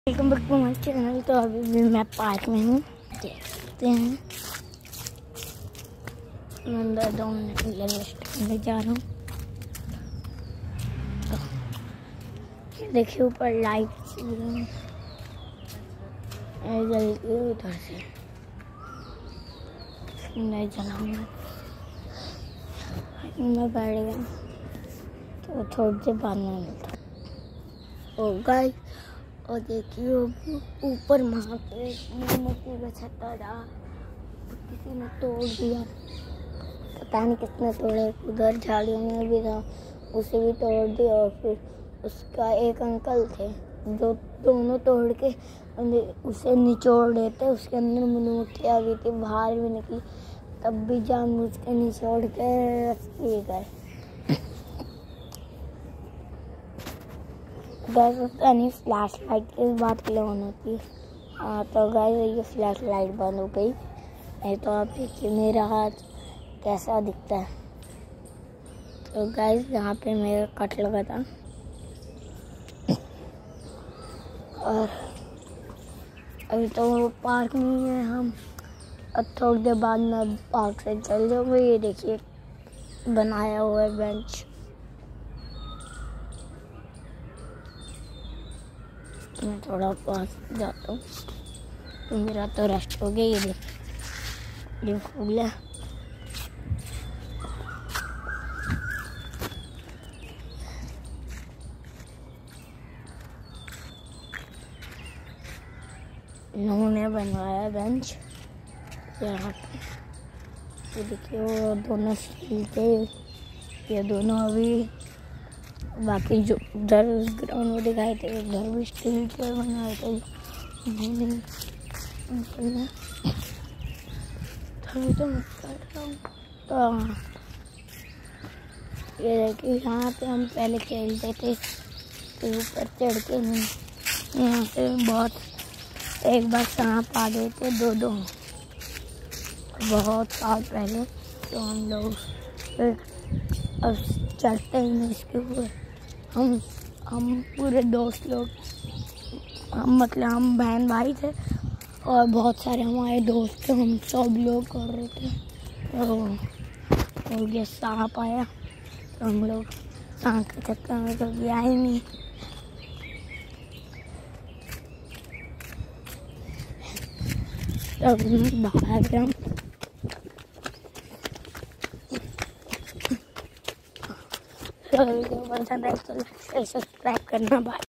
Welcome back to my channel. तो अभी भी मैं पार्क में हूँ, देख सकते हैं। मैं अंदर करने जा रहा हूँ। देखिए ऊपर लाइट जलती है उधर से, नहीं जलाऊंगा। मैं बैठ गया तो थोड़ी देर बाद में मिलता हूँ। गाइस, और देखिए ऊपर वहाँ पे मोमबत्ती का छत्ता था, किसी ने तोड़ दिया। पता नहीं किसने तोड़े। उधर झाड़ियों में भी था, उसे भी तोड़ दिया। और फिर उसका एक अंकल थे जो दोनों तोड़ के उसे निचोड़ देते। उसके अंदर मधुमक्खियाँ भी थी, बाहर भी निकली, तब भी जानबूझ के निचोड़ के रख गए। गैस यानी फ्लैश लाइट किस बात के लिए ऑन होती है। हाँ तो गैस ये फ्लैश लाइट बंद हो गई। नहीं तो आप देखिए मेरा हाथ कैसा दिखता है। तो गैस यहाँ पे मेरा कट लगा था। और अभी तो पार्क में ही है हम। अब थोड़ी देर बाद मैं पार्क से चल जाऊँगा। ये देखिए बनाया हुआ है बेंच। मैं थोड़ा पास जाता हूँ तो मेरा तो रेस्ट हो गया। ये देखिए ये फूल है। इन्होंने बनवाया बेंच यहाँ पे। ये देखिए वो दोनों स्टील के, ये दोनों अभी बाकी जो उधर ग्राउंड में दिखाए थे उधर भी स्टील के बनाए थे। तो ये देखिए यहाँ पे हम पहले खेलते थे तो ऊपर चढ़ के यहाँ पे बहुत एक बार सांप आ गए थे दो बहुत साल पहले। तो हम लोग अब चढ़ते ही नहीं इसके ऊपर। हम पूरे दोस्त लोग, हम बहन भाई थे और बहुत सारे हमारे दोस्त थे। हम सब लोग कर रहे थे तो ये सांप आया तो हम लोग सांप के चक्कर में कभी आए नहीं। तब भाग गया। सब्सक्राइब करना। बाय।